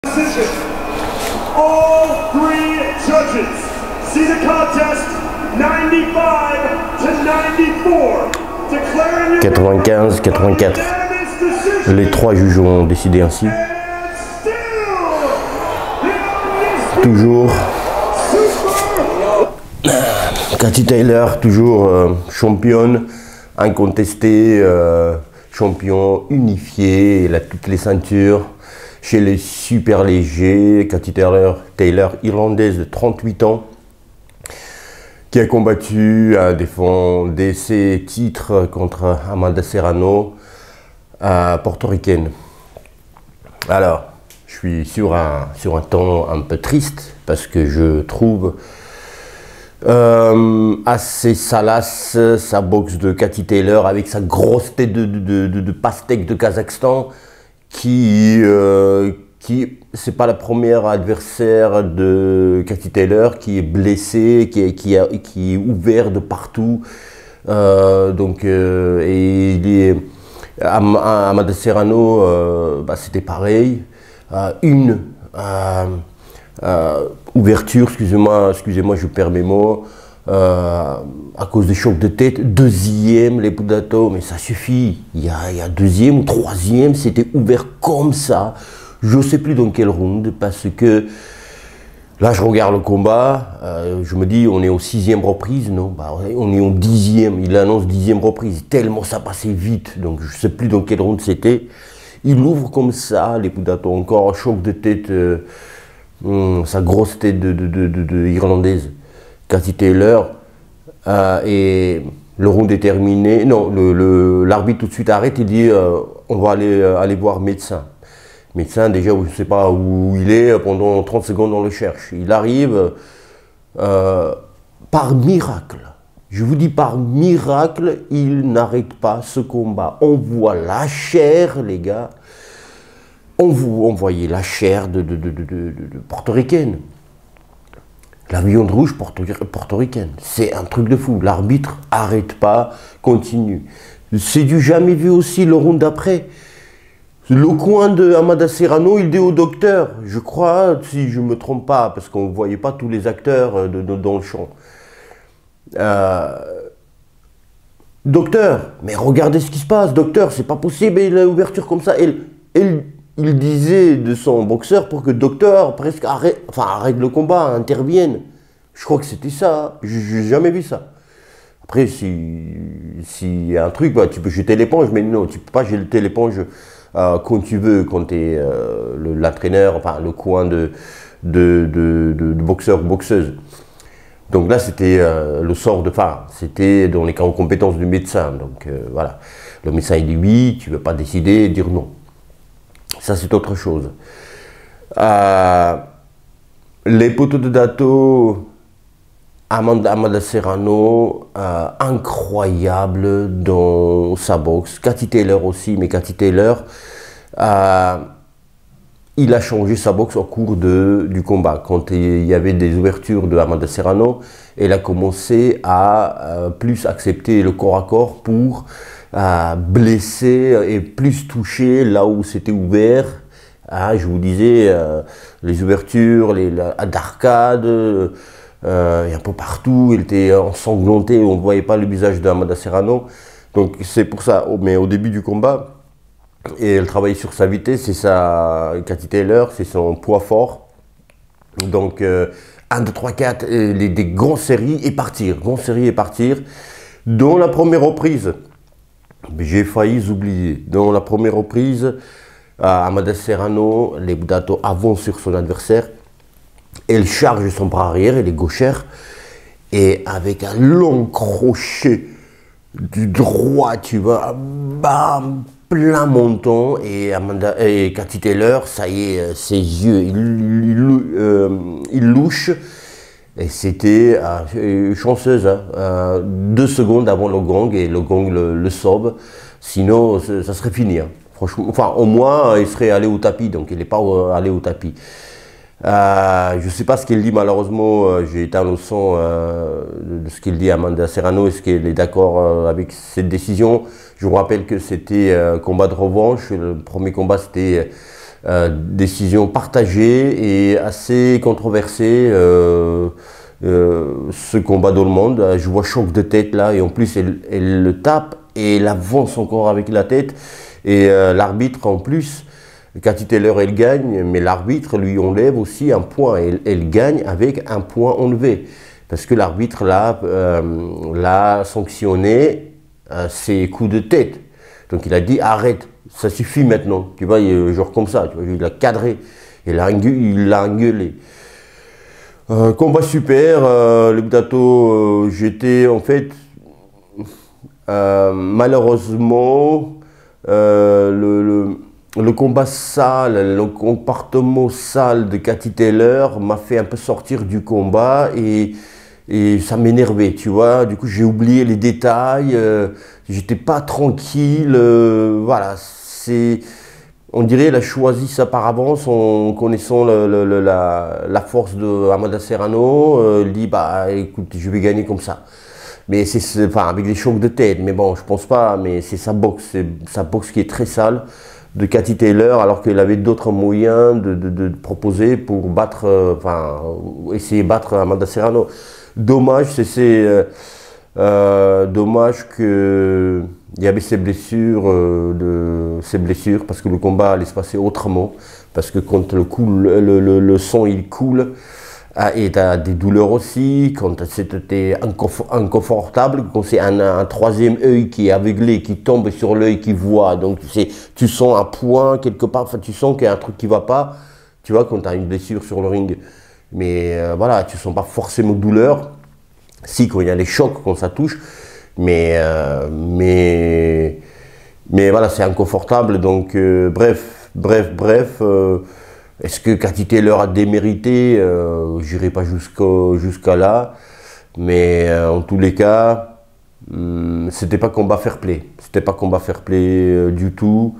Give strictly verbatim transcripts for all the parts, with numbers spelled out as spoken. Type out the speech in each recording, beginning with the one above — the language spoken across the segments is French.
Decision. All three judges see the contest ninety-five to ninety-four. Declaring your quatre-vingt-quinze quatre-vingt-quatre. unanimous decision. Les trois juges ont décidé ainsi. And still, the Toujours super Katie Taylor, toujours euh, championne, incontestée, euh, champion unifié, elle a toutes les ceintures. Chez les super légers, Katie Taylor, Taylor, irlandaise de trente-huit ans, qui a combattu, a défendu ses titres contre Amanda Serrano, euh, portoricaine. Alors, je suis sur un, sur un ton un peu triste parce que je trouve euh, assez salace sa boxe de Katie Taylor avec sa grosse tête de, de, de, de pastèque de Kazakhstan qui, euh, qui c'est pas la première adversaire de Katie Taylor qui est blessée, qui est, qui a, qui est ouvert de partout. Euh, donc, euh, et il est, Am, Amanda Serrano, euh, bah, c'était pareil. Euh, une euh, euh, ouverture, excusez-moi, excusez-moi, je perds mes mots, euh, à cause des chocs de tête. Deuxième, les Budato, mais ça suffit. Il y a, il y a deuxième ou troisième, c'était ouvert comme ça. Je ne sais plus dans quel round, parce que là, je regarde le combat, euh, je me dis, on est au sixième reprise, non, bah, on est au dixième, il annonce dixième reprise, tellement ça passait vite, donc je ne sais plus dans quel round c'était. Il ouvre comme ça, les Budato, encore un choc de tête, euh, hum, sa grosse tête de, de, de, de, de irlandaise, Katie Taylor, euh, et le round est terminé. Non, l'arbitre tout de suite arrête, il dit, euh, on va aller, euh, aller voir médecin. Médecin, déjà, je ne sais pas où il est, pendant trente secondes, on le cherche. Il arrive euh, par miracle. Je vous dis par miracle, il n'arrête pas ce combat. On voit la chair, les gars. On, vous, on voyait la chair de, de, de, de, de, de portoricaine. La viande rouge portoricaine. C'est un truc de fou. L'arbitre arrête pas, continue. C'est du jamais vu aussi le round d'après. Le coin de Amanda Serrano, il dit au docteur, je crois, si je ne me trompe pas, parce qu'on ne voyait pas tous les acteurs de, de, dans le champ. Euh, docteur, mais regardez ce qui se passe, docteur, c'est pas possible, il a l'ouverture comme ça. Et, et, il disait de son boxeur pour que le docteur presque arrête, enfin, arrête le combat, intervienne. Je crois que c'était ça, je n'ai jamais vu ça. Après, s'il si y a un truc, bah, tu peux jeter l'éponge, mais non, tu ne peux pas jeter l'éponge euh, quand tu veux, quand tu es euh, l'entraîneur, enfin le coin de, de, de, de, de boxeur ou boxeuse. Donc là, c'était euh, le sort de phare, c'était dans les compétences du médecin. Donc euh, voilà, le médecin il dit oui, tu ne veux pas décider, dire non. Ça, c'est autre chose. Euh, les poteaux de Dato, Amanda, Amanda Serrano, euh, incroyable dans sa boxe. Katie Taylor aussi, mais Katie Taylor, euh, il a changé sa boxe au cours de, du combat. Quand il y avait des ouvertures de Amanda Serrano, elle a commencé à euh, plus accepter le corps à corps pour euh, blesser et plus toucher là où c'était ouvert. Ah, je vous disais, euh, les ouvertures, les d'arcade, euh, un peu partout, elle était ensanglantée, on ne voyait pas le visage d'Amanda Serrano. Donc c'est pour ça, mais au début du combat, et elle travaillait sur sa vitesse, c'est sa Katie Taylor, c'est son poids fort. Donc euh, un, deux, trois, quatre, les, des grandes séries et partir, grandes séries et partir. Dans la première reprise, j'ai failli oublier, dans la première reprise, euh, Amanda Serrano, les Budato avancent sur son adversaire. Elle charge son bras arrière, elle est gauchère, et avec un long crochet du droit, tu vois, bam, plein menton, et, Amanda, et Katie Taylor, ça y est, ses yeux, il, il, euh, il louche, et c'était euh, chanceuse, hein, euh, deux secondes avant le gong, et le gong le, le sauve, sinon ça serait fini, hein, franchement, enfin au moins il serait allé au tapis, donc il n'est pas allé au tapis. Euh, je ne sais pas ce qu'elle dit, malheureusement, euh, j'ai éteint le son euh, de ce qu'elle dit à Amanda Serrano. Est-ce qu'elle est d'accord euh, avec cette décision? Je vous rappelle que c'était euh, combat de revanche. Le premier combat, c'était Euh, décision partagée et assez controversée. Euh, euh, ce combat dans le monde, je vois choc de tête là, et en plus elle, elle le tape et elle avance encore avec la tête. Et euh, l'arbitre en plus, Cathy Taylor elle gagne, mais l'arbitre lui enlève aussi un point. Elle, elle gagne avec un point enlevé. Parce que l'arbitre l'a euh, sanctionné euh, ses coups de tête. Donc il a dit arrête. Ça suffit maintenant, tu vois, genre comme ça, tu vois, il a cadré, il a engueulé. Euh, combat super, euh, le Dato, euh, j'étais en fait, euh, malheureusement, euh, le, le, le combat sale, le comportement sale de Cathy Taylor m'a fait un peu sortir du combat et, et ça m'énervait, tu vois, du coup j'ai oublié les détails, euh, j'étais pas tranquille, euh, voilà. On dirait qu'elle a choisi ça par avance en connaissant le, le, le, la, la force de Amanda Serrano. Euh, elle dit bah écoute, je vais gagner comme ça. Mais c'est enfin avec des chocs de tête. Mais bon, je pense pas. Mais c'est sa boxe, c'est sa boxe qui est très sale de Cathy Taylor, alors qu'elle avait d'autres moyens de, de, de proposer pour battre, euh, enfin essayer de battre Amanda Serrano. Dommage, c'est euh, euh, dommage que il y avait ces blessures, euh, de, ces blessures, parce que le combat allait se passer autrement, parce que quand le, coule, le, le, le sang il coule, ah, et tu as des douleurs aussi, quand c'était inconfortable, quand c'est un, un troisième œil qui est aveuglé, qui tombe sur l'œil qui voit, donc tu sens un point quelque part, enfin, tu sens qu'il y a un truc qui ne va pas, tu vois, quand tu as une blessure sur le ring. Mais euh, voilà, tu ne sens pas forcément douleur, si quand il y a les chocs, quand ça touche, mais, euh, mais, mais voilà, c'est inconfortable, donc euh, bref, bref, bref, euh, est-ce que Cathy Taylor a démérité? euh, J'irai pas jusqu'à jusqu'à là, mais euh, en tous les cas, hum, c'était pas combat fair play, c'était pas combat fair play euh, du tout.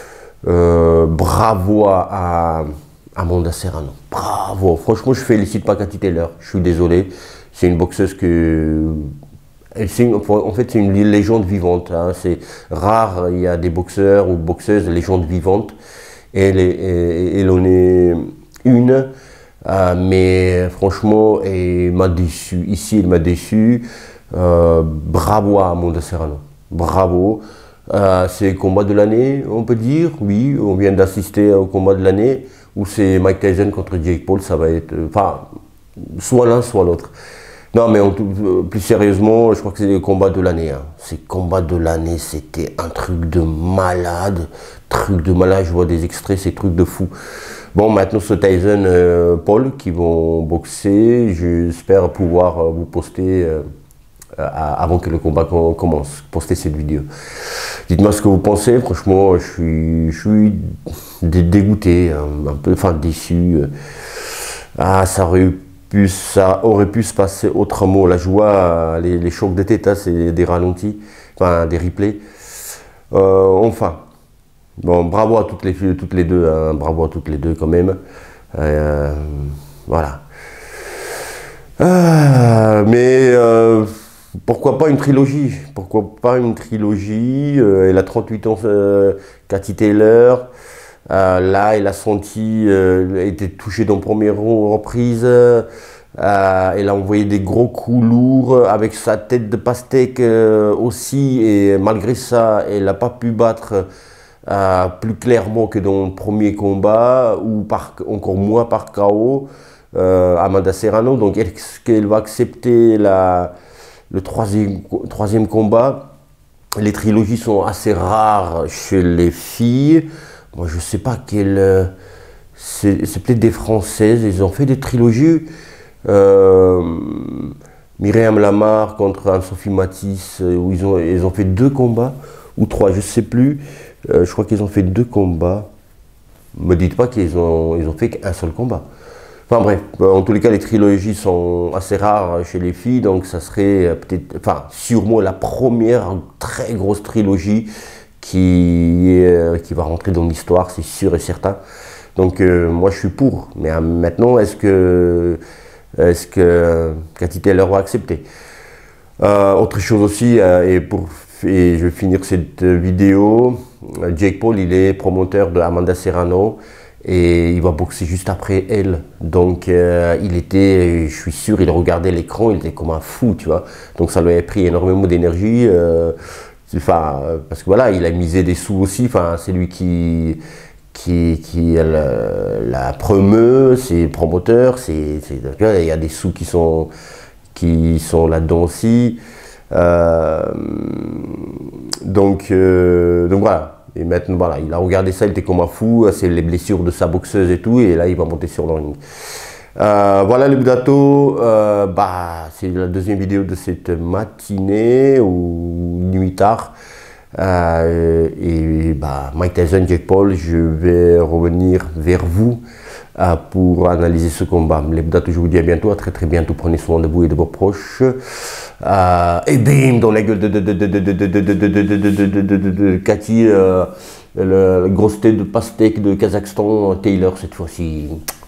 Euh, bravo à, à Amanda Serrano, bravo, franchement je félicite pas Cathy Taylor, je suis désolé, c'est une boxeuse que... Une, en fait, c'est une légende vivante. Hein. C'est rare, il y a des boxeurs ou boxeuses, légendes vivantes. Elle, elle en est une, euh, mais franchement, elle m'a déçu. Ici, elle m'a déçu. Euh, bravo à Amanda Serrano. Bravo. Euh, c'est le combat de l'année, on peut dire. Oui, on vient d'assister au combat de l'année, où c'est Mike Tyson contre Jake Paul. Ça va être, enfin, soit l'un, soit l'autre. Non, mais en tout, plus sérieusement, je crois que c'est le combat de l'année. Hein. Ces combats de l'année, c'était un truc de malade. Truc de malade, je vois des extraits, c'est truc de fou. Bon, maintenant, ce Tyson euh, Paul qui vont boxer. J'espère pouvoir euh, vous poster euh, avant que le combat commence. Poster cette vidéo. Dites-moi ce que vous pensez. Franchement, je suis, je suis dégoûté, hein, un peu, enfin déçu. Ah, ça aurait eu. Puis ça aurait pu se passer autrement. La joie, les, les chocs de tête, hein, c'est des ralentis, enfin des replays. Euh, enfin, bon, bravo à toutes les filles, toutes les deux, hein, bravo à toutes les deux quand même. Euh, voilà. Euh, mais euh, pourquoi pas une trilogie? Pourquoi pas une trilogie? euh, Elle a trente-huit ans, euh, Cathy Taylor. Euh, là, elle a senti, euh, elle a été touchée dans la première reprise. Euh, elle a envoyé des gros coups lourds avec sa tête de pastèque euh, aussi. Et malgré ça, elle n'a pas pu battre euh, plus clairement que dans le premier combat, ou par, encore moins par K O, euh, Amanda Serrano. Donc, est-ce qu'elle va accepter la, le troisième, troisième combat? Les trilogies sont assez rares chez les filles. Moi, je sais pas quelle... Euh, c'est peut-être des Françaises, ils ont fait des trilogies. Euh, Myriam Lamar contre Anne-Sophie Matisse, où ils ont, ils ont fait deux combats, ou trois, je sais plus. Euh, je crois qu'ils ont fait deux combats. Me dites pas qu'ils ont, ils ont fait qu'un seul combat. Enfin bref, en tous les cas, les trilogies sont assez rares chez les filles, donc ça serait peut-être, enfin, sûrement la première très grosse trilogie Qui, euh, qui va rentrer dans l'histoire, c'est sûr et certain. Donc euh, moi je suis pour. Mais euh, maintenant, est-ce que, est-ce que Cathy Taylor va accepter? euh, Autre chose aussi, euh, et, pour, et je vais finir cette vidéo, Jake Paul, il est promoteur de Amanda Serrano. et il va boxer juste après elle. Donc euh, il était, je suis sûr, il regardait l'écran, il était comme un fou, tu vois. Donc ça lui a pris énormément d'énergie, euh, enfin, parce que voilà, il a misé des sous aussi, enfin, c'est lui qui... qui, qui est la, la promeuse, c'est le promoteur, c'est, c'est, il y a des sous qui sont, qui sont là-dedans aussi. Euh, donc, euh, donc voilà. Et maintenant, voilà, il a regardé ça, il était comme un fou, c'est les blessures de sa boxeuse et tout, et là il va monter sur le ring. Euh, voilà les Budato, euh, bah, c'est la deuxième vidéo de cette matinée ou nuit tard. Euh, et bah, Mike Tyson, Jake Paul, je vais revenir vers vous euh, pour analyser ce combat. Les Budato, je vous dis à bientôt, à très très bientôt. Prenez soin de vous et de vos proches. Euh, et bim, dans la gueule de, de, de, de, de, de, de, de, de, de, de, de, de, de, de Cathy, euh, le, le grosse tête de pastèque de Kazakhstan, Taylor cette fois-ci.